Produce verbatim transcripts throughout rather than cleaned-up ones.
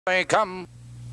They come.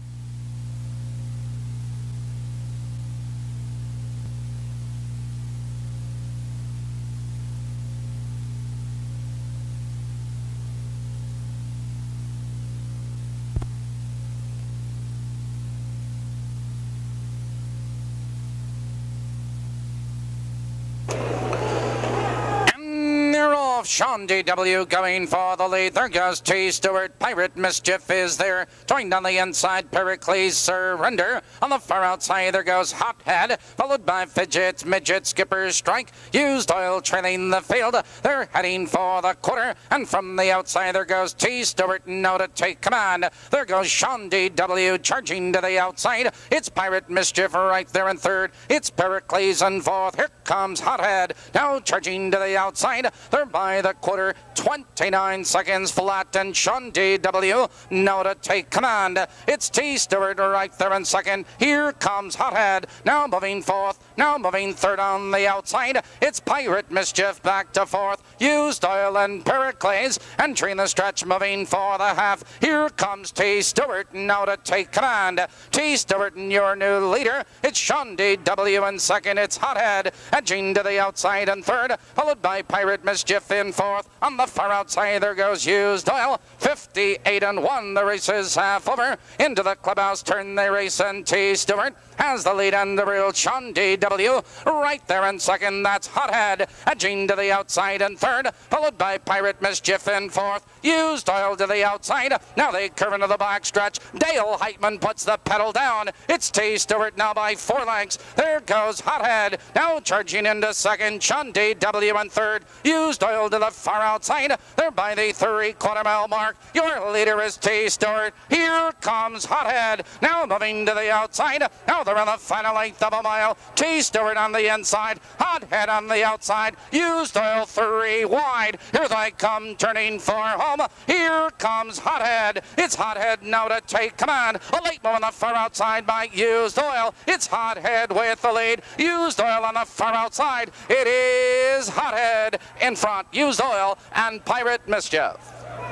Sean D W going for the lead. There goes T. Stewart. Pirate Mischief is there. Joined on the inside, Pericles Surrender. On the far outside, there goes Hothead. Followed by Fidget, Midget, Skipper Strike. Used Oil trailing the field. They're heading for the quarter. And from the outside, there goes T. Stewart. Now to take command. There goes Sean D W charging to the outside. It's Pirate Mischief right there in third. It's Pericles in fourth. Here comes Hothead. Now charging to the outside. They're by the quarter, twenty-nine seconds flat, and Sean D W now to take command. It's T. Stewart right there in second. Here comes Hothead, now moving fourth, now moving third on the outside. It's Pirate Mischief back to fourth. Used Oil and Pericles entering the stretch, moving for the half. Here comes T. Stewart now to take command. T. Stewart, your new leader. It's Sean D W in second. It's Hothead edging to the outside in third, followed by Pirate Mischief in fourth. On the far outside, there goes Used Oil. fifty-eight and one. The race is half over. Into the clubhouse turn they race, and T. Stewart has the lead, and the real Sean D W right there in second. That's Hothead edging to the outside in third, followed by Pirate Mischief in fourth. Used Oil to the outside. Now they curve into the back stretch. Dale Heitman puts the pedal down. It's T. Stewart now by four lengths. There goes Hothead now charging into second. Sean D W in third. Used Oil to the far outside. They're by the three-quarter mile mark. Your leader is T. Stewart. Here comes Hothead now moving to the outside. Now they're on the final length of a mile. T. Stewart on the inside. Hothead on the outside. Used Oil three wide. Here they come turning for home. Here comes Hothead. It's Hothead now to take command. A late move on the far outside by Used Oil. It's Hothead with the lead. Used Oil on the far outside. It is Hothead in front. Used Oil and Pirate Mischief.